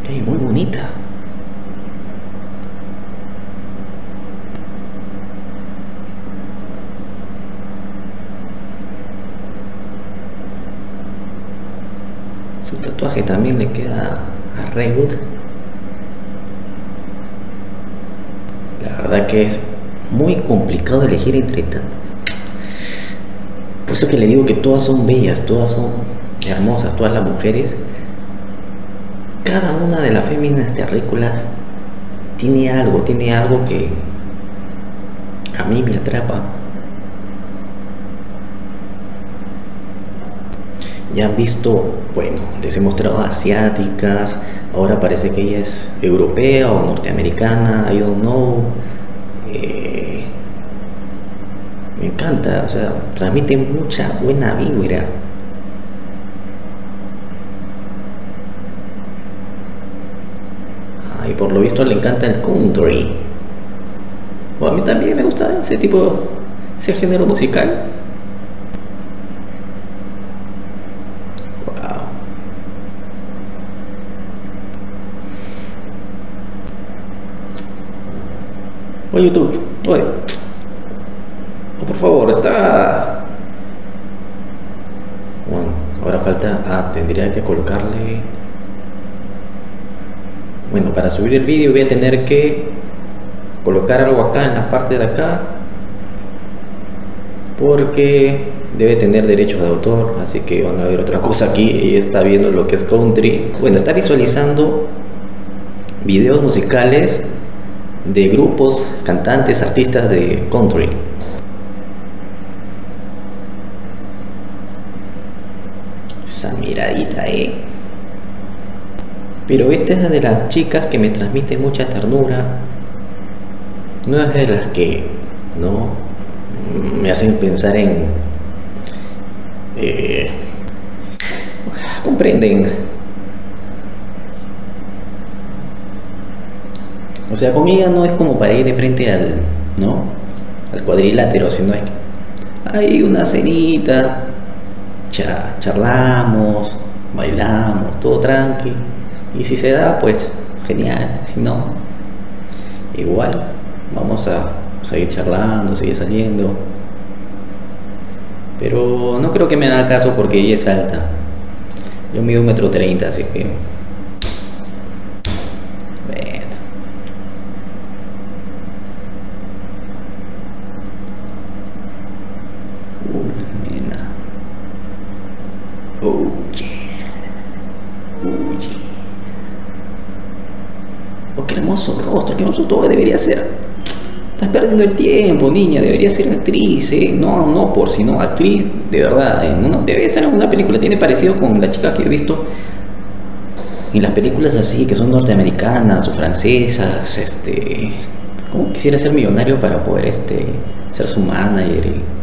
Ey, muy bonita. Su tatuaje también le queda a Raywood. La verdad que es muy complicado elegir entre por eso que le digo que todas son bellas, todas son hermosas, todas las mujeres. Cada una de las féminas terrícolas tiene algo que a mí me atrapa. Ya han visto, bueno, les he mostrado asiáticas, ahora parece que ella es europea o norteamericana, I don't know. Me encanta, o sea, transmite mucha buena vibra. Y por lo visto le encanta el country. O a mí también me gusta ese tipo, ese género musical. Wow. Oye, YouTube, oye, oh, por favor, está. Bueno, ahora falta. Tendría que colocarle. Bueno, para subir el vídeo voy a tener que colocar algo acá en la parte de acá porque debe tener derechos de autor, así que van a ver otra cosa aquí. Ella está viendo lo que es country, bueno, está visualizando videos musicales de grupos, cantantes, artistas de country. Esa miradita, pero esta es de las chicas que me transmite mucha ternura. No es de las que no me hacen pensar en comprenden. O sea, con ella no es como para ir de frente al cuadrilátero, sino es que hay una cenita, charlamos, bailamos, todo tranqui. Y si se da, pues genial. Si no, igual vamos a seguir charlando, seguir saliendo. Pero no creo que me haga caso porque ella es alta. Yo mido 1,30 m, así que bueno. Nena. Oh yeah. Oh yeah. Oh, qué hermoso rostro, qué hermoso todo debería ser. Estás perdiendo el tiempo, niña, debería ser actriz, no por sino actriz, de verdad. Debe estar en una película, tiene parecido con la chica que he visto en las películas así, que son norteamericanas o francesas, como quisiera ser millonario para poder ser su manager y